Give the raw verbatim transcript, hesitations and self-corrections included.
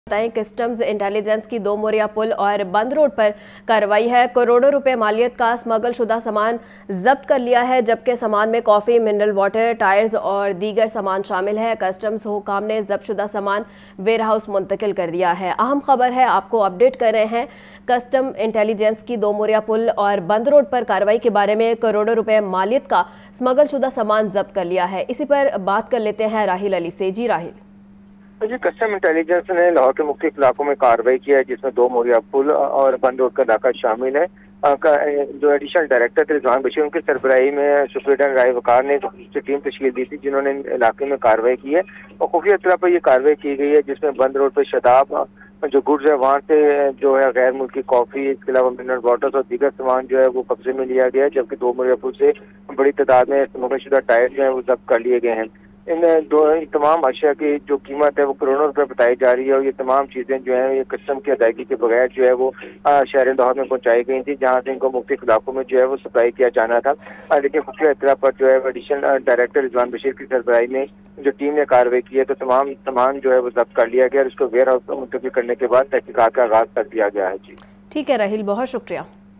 बताएं, customs intelligence की दो मोरिया पुल और बंद रोड पर कार्रवाई है। करोड़ों रुपए मालियत का स्मगल शुदा सामान जब्त कर लिया है, जबकि सामान में कॉफी, मिनरल वाटर, टायर्स और दीगर सामान शामिल है। कस्टम्स हुकाम ने जब्त शुदा सामान वेयर हाउस मुंतकिल कर दिया है। अहम खबर है, आपको अपडेट कर रहे हैं कस्टम इंटेलिजेंस की दो मोरिया पुल और बंद रोड पर कार्रवाई के बारे में। करोड़ों रुपए मालियत का स्मगल शुदा सामान जब्त कर लिया है। इसी पर बात कर लेते हैं राहिल अली से। जी राहिल। जी, कस्टम इंटेलिजेंस ने लाहौर के मुख्तलिफ इलाकों में कार्रवाई किया है, जिसमें दो मोरिया पुल और बंद रोड का इलाका शामिल है। जो एडिशनल डायरेक्टर थे रिजवान बशीर, उनकी सरबराही में सुपरिटेंडेंट राय वकार ने टीम तश्कील दी थी, जिन्होंने इलाके में कार्रवाई की है और खुफिया इत्तला पर यह कार्रवाई की गई है, जिसमें बंद रोड पर शराब जो गुड्स है वहाँ से जो है गैर मुल्की कॉफी, इसके अलावा मिनरल वाटर्स और दीगर सामान जो है वो कब्जे में लिया गया है, जबकि दो मोरिया पुल से बड़ी तादाद में स्मगलशुदा टायर जो है वो जब्त कर लिए गए हैं। इन दो तमाम अशिया की जो कीमत है वो करोड़ों रुपए बताई जा रही है और ये तमाम चीजें जो है ये कस्टम की अदायगी के बगैर जो है वो शहर लाहौर में पहुंचाई गई थी, जहां से इनको मुख्तलिफ इलाकों में जो है वो सप्लाई किया जाना था। लेकिन खुफिया इत्तला पर जो है एडिशनल डायरेक्टर रिजवान बशीर की सरबराही में जो टीम ने कार्रवाई की है, तो तमाम सामान जो है वो जब्त कर लिया गया और उसको वेयर हाउस में मुंतकिल करने के बाद तहकीकात का आगाज कर दिया गया है। जी ठीक है राहिल, बहुत शुक्रिया।